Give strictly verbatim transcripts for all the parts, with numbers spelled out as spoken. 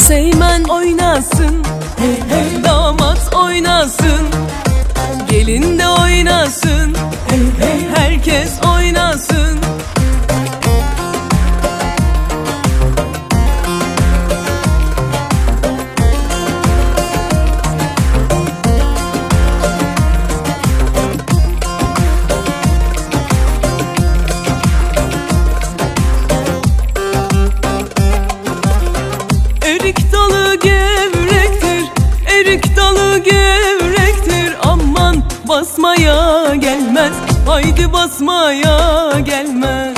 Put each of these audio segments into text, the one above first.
Seymen oynasın, hey hey. Damat oynasın, gelin de oynasın, hey hey. Herkes oynasın. Erik dalı gevrektir, erik dalı gevrektir. Aman basmaya gelmez, haydi basmaya gelmez.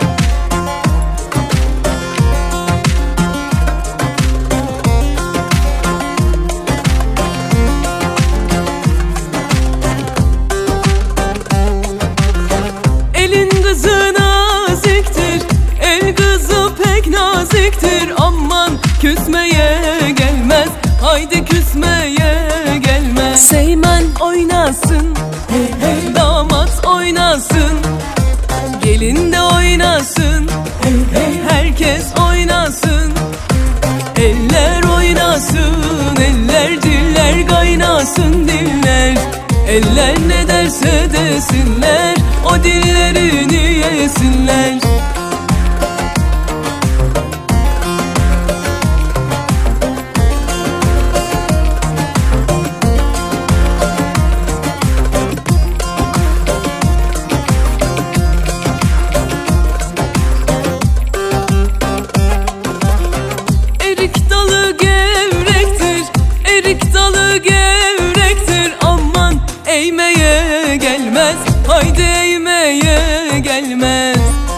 Elin kızı naziktir, el kızı pek naziktir. Aman küsmeye gelmez, haydi küsmeye gelmez. Seymen oynasın, hey hey. Damat oynasın, gelin de oynasın, hey hey. Herkes oynasın. Eller oynasın, eller diller kaynasın diller. Eller ne derse desinler, o dillerini yesinler. Erik dalı gevrektir, erik dalı gevrektir. Aman eğmeye gelmez, haydi eğmeye gelmez.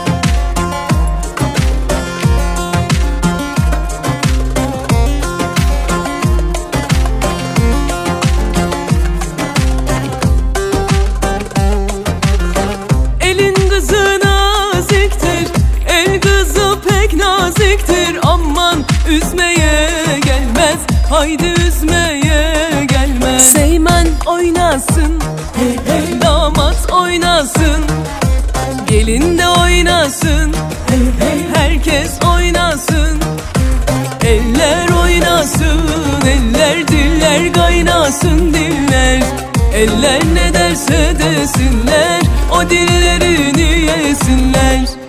Elin kızı naziktir, el kızı pek naziktir. Aman üzmeye gelmez, haydi üzmeye gelmez. Seymen oynasın, hey hey. Damat oynasın, gelin de oynasın, hey hey. Herkes oynasın. Eller oynasın, eller diller kaynasın diller. Eller ne derse desinler, o dillerini yesinler.